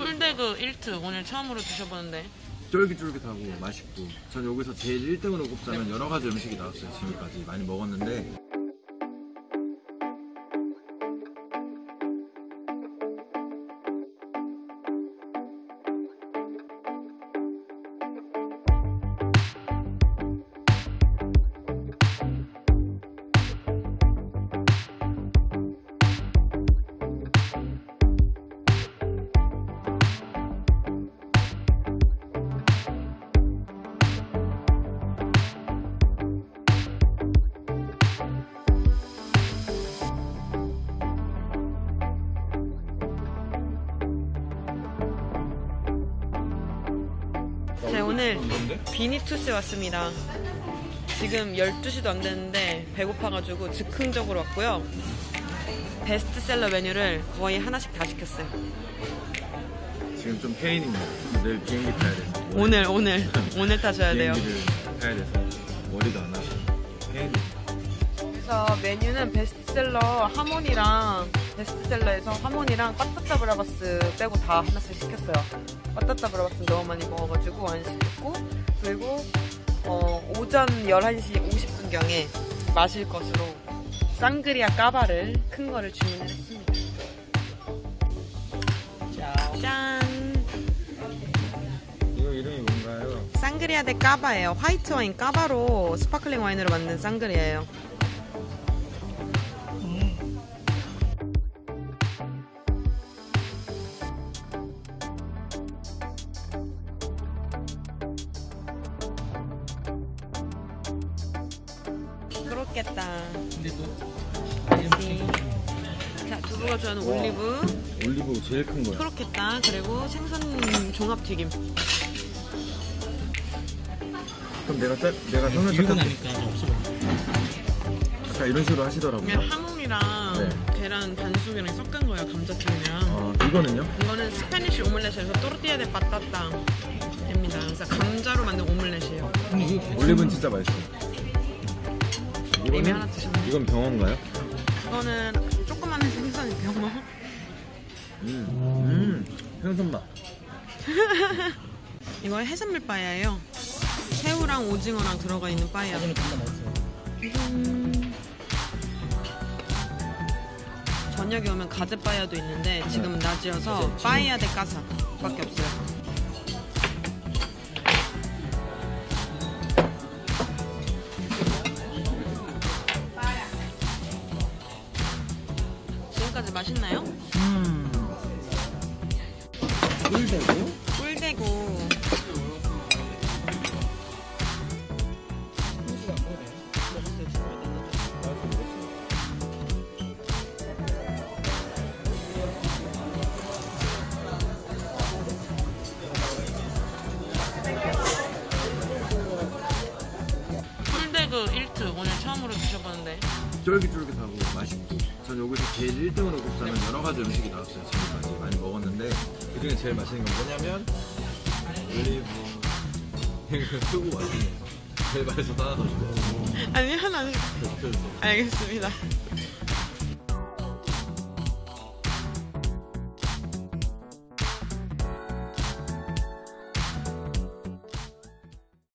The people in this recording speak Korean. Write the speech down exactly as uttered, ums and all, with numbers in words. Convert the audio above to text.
풀대그 일 트 오늘 처음으로 드셔보는데 쫄깃쫄깃하고 맛있고, 전 여기서 제일 일 등으로 꼽자면 여러 가지 음식이 나왔어요. 지금까지 많이 먹었는데 네, 오늘 비니투스에 왔습니다. 지금 열두 시도 안 됐는데 배고파가지고 즉흥적으로 왔고요. 베스트셀러 메뉴를 거의 하나씩 다 시켰어요. 지금 좀 페인입니다. 내일 비행기 타야 돼서. 오늘 오늘 오늘 타셔야 돼요. 비행기를 타야 돼서 머리도 안 하고 페인입니다. 그래서 메뉴는 베스트셀러 하모니랑 베스트셀러에서 하모니랑 빠따따 브라바스 빼고 다 하나씩 시켰어요. 빠따따 브라바스 너무 많이 먹어가지고 안 시켰고, 그리고 어, 오전 열한 시 오십 분경에 마실 것으로 쌍그리아 까바를 큰 거를 주문을 했습니다. 짠! 이거 이름이 뭔가요? 쌍그리아 데 까바예요. 화이트 와인 까바로 스파클링 와인으로 만든 쌍그리아예요. 그렇겠다. 자, 두부가 좋아하는 와. 올리브, 올리브 제일 큰 거야. 그렇겠다. 그리고 생선 종합튀김. 그럼 내가 짜, 내가 성면 이러고 착각. 나니까 없어 보여. 아까 이런 식으로 하시더라고요. 그냥 하몽이랑 네. 계란 반숙이랑 섞은 거예요. 감자튀김이랑. 아, 이거는요? 이거는 스페니쉬 오믈렛에서 또르띠아 데 빠따따입니다. 그래서 감자로 만든 오믈렛이에요. 근데 이거 괜찮아. 올리브는 진짜 맛있어. 이미 이거는 하나 드셨나요? 이건 병어인가요? 이거는 조그만 생선이 병어. 음, 음, 생선 맛. 이거 해산물 빠야예요. 새우랑 오징어랑 들어가 있는 빠야. 이거는 진짜 맛있어요. 음... 저녁에 오면 가드 빠야도 있는데 지금은 낮이어서 빠야 데 까사 밖에 없어요. 지금까지 맛있나요? 음. 꿀대고 꿀대고. 풀대그 일 트 오늘 처음으로 드셔보는데 쫄깃쫄깃하고 맛있고, 전 여기서 제일 일 등으로 꼽자면 여러 가지 음식이 나왔어요. 지금까지 많이 먹었는데 그 중에 제일 맛있는 건 뭐냐면 올리브. 이거 쓰고 왔습니다. 제일 맛있어서 하나 더 주세요. 아니 하나는 알겠습니다.